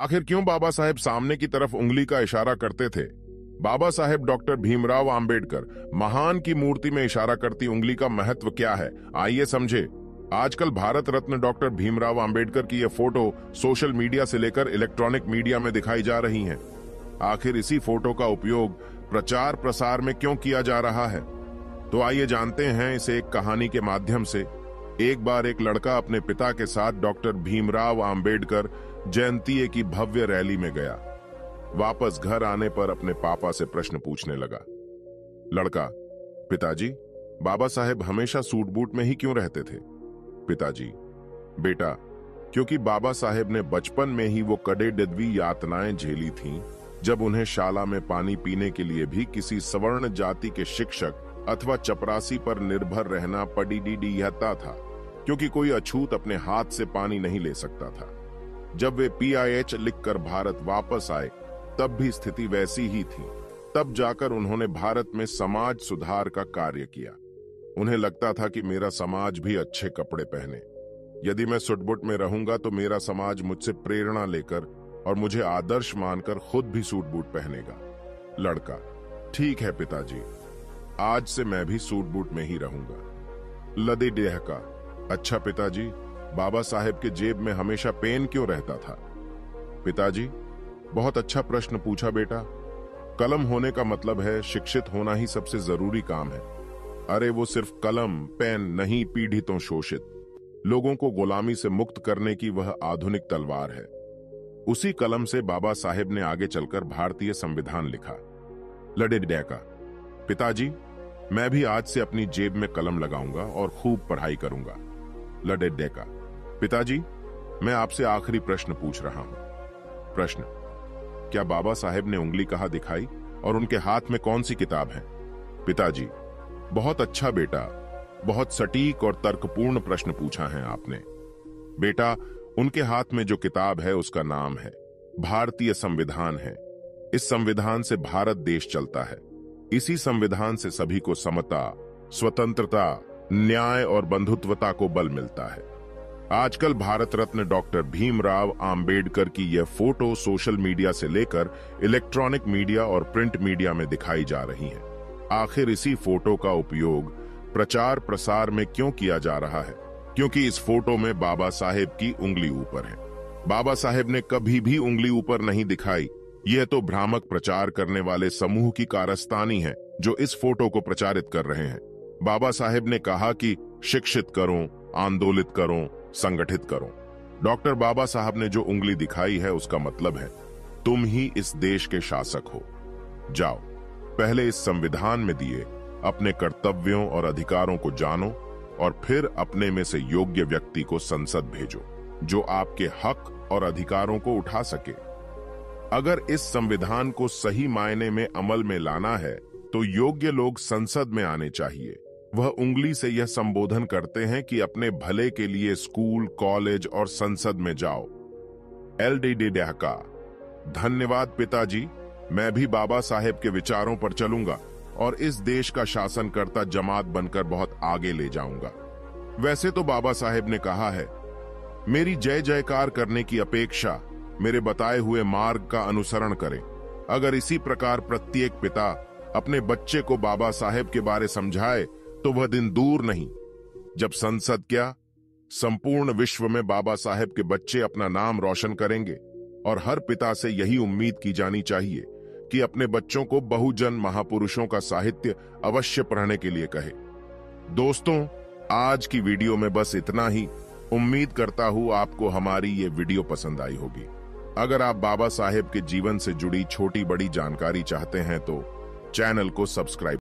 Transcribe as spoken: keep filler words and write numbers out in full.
आखिर क्यों बाबा साहेब सामने की तरफ उंगली का इशारा करते थे? बाबा साहेब डॉक्टर भीमराव आंबेडकर महान की मूर्ति में इशारा करती उंगली का महत्व क्या है, आइए समझे। आजकल भारत रत्न डॉक्टर भीमराव आंबेडकर की यह फोटो सोशल मीडिया से लेकर इलेक्ट्रॉनिक मीडिया में दिखाई जा रही हैं। आखिर इसी फोटो का उपयोग प्रचार प्रसार में क्यों किया जा रहा है? तो आइए जानते हैं इसे एक कहानी के माध्यम से। एक बार एक लड़का अपने पिता के साथ डॉक्टर भीमराव आंबेडकर जयंतीय की भव्य रैली में गया। वापस घर आने पर अपने पापा से प्रश्न पूछने लगा। लड़का: पिताजी, बाबा साहेब हमेशा सूट बूट में ही क्यों रहते थे? पिताजी: बेटा, क्योंकि बाबा साहेब ने बचपन में ही वो कड़े डिदवी यातनाएं झेली थीं, जब उन्हें शाला में पानी पीने के लिए भी किसी सवर्ण जाति के शिक्षक अथवा चपरासी पर निर्भर रहना पड़ीडीडीहता था, क्योंकि कोई अछूत अपने हाथ से पानी नहीं ले सकता था। जब वे पी आई एच लिखकर भारत वापस आए, तब भी स्थिति वैसी ही थी। तब जाकर उन्होंने भारत में समाज सुधार का कार्य किया। उन्हें लगता था कि मेरा समाज भी अच्छे कपड़े पहने। यदि मैं सुटबुट में रहूंगा तो मेरा समाज मुझसे प्रेरणा लेकर और मुझे आदर्श मानकर खुद भी सूट बूट पहनेगा। लड़का: ठीक है पिताजी, आज से मैं भी सूट बूट में ही रहूंगा। लदी डेहका: अच्छा पिताजी, बाबा साहेब के जेब में हमेशा पेन क्यों रहता था? पिताजी: बहुत अच्छा प्रश्न पूछा बेटा। कलम होने का मतलब है शिक्षित होना ही सबसे जरूरी काम है। अरे वो सिर्फ कलम पेन नहीं, पीड़ितों शोषित लोगों को गुलामी से मुक्त करने की वह आधुनिक तलवार है। उसी कलम से बाबा साहेब ने आगे चलकर भारतीय संविधान लिखा। लड़े डेका: पिताजी, मैं भी आज से अपनी जेब में कलम लगाऊंगा और खूब पढ़ाई करूंगा। लड़े डेका: पिताजी, मैं आपसे आखिरी प्रश्न पूछ रहा हूं। प्रश्न: क्या बाबा साहेब ने उंगली कहां दिखाई और उनके हाथ में कौन सी किताब है? पिताजी: बहुत अच्छा बेटा, बहुत सटीक और तर्कपूर्ण प्रश्न पूछा है आपने। बेटा, उनके हाथ में जो किताब है उसका नाम है भारतीय संविधान है। इस संविधान से भारत देश चलता है। इसी संविधान से सभी को समता, स्वतंत्रता, न्याय और बंधुत्वता को बल मिलता है। आजकल भारत रत्न डॉक्टर भीमराव आंबेडकर की यह फोटो सोशल मीडिया से लेकर इलेक्ट्रॉनिक मीडिया और प्रिंट मीडिया में दिखाई जा रही है। आखिर इसी फोटो का उपयोग प्रचार प्रसार में क्यों किया जा रहा है? क्योंकि इस फोटो में बाबा साहेब की उंगली ऊपर है। बाबा साहेब ने कभी भी उंगली ऊपर नहीं दिखाई। यह तो भ्रामक प्रचार करने वाले समूह की कारस्तानी है जो इस फोटो को प्रचारित कर रहे हैं। बाबा साहेब ने कहा कि शिक्षित करो, आंदोलित करो, संगठित करो। डॉक्टर बाबा साहब ने जो उंगली दिखाई है उसका मतलब है तुम ही इस देश के शासक हो। जाओ, पहले इस संविधान में दिए अपने कर्तव्यों और अधिकारों को जानो और फिर अपने में से योग्य व्यक्ति को संसद भेजो जो आपके हक और अधिकारों को उठा सके। अगर इस संविधान को सही मायने में अमल में लाना है तो योग्य लोग संसद में आने चाहिए। वह उंगली से यह संबोधन करते हैं कि अपने भले के लिए स्कूल, कॉलेज और संसद में जाओ। एल डी डी डेहका: धन्यवाद पिताजी, मैं भी बाबा साहेब के विचारों पर चलूंगा और इस देश का शासनकर्ता जमात बनकर बहुत आगे ले जाऊंगा। वैसे तो बाबा साहेब ने कहा है, मेरी जय जयकार करने की अपेक्षा मेरे बताए हुए मार्ग का अनुसरण करें। अगर इसी प्रकार प्रत्येक पिता अपने बच्चे को बाबा साहेब के बारे समझाए तो वह दिन दूर नहीं जब संसद क्या संपूर्ण विश्व में बाबा साहेब के बच्चे अपना नाम रोशन करेंगे। और हर पिता से यही उम्मीद की जानी चाहिए कि अपने बच्चों को बहुजन महापुरुषों का साहित्य अवश्य पढ़ने के लिए कहे। दोस्तों, आज की वीडियो में बस इतना ही। उम्मीद करता हूं आपको हमारी ये वीडियो पसंद आई होगी। अगर आप बाबा साहेब के जीवन से जुड़ी छोटी बड़ी जानकारी चाहते हैं तो चैनल को सब्सक्राइब